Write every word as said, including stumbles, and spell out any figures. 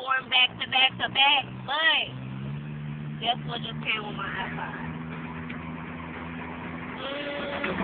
going back to back to back, but guess what just came on my iPod? Mm.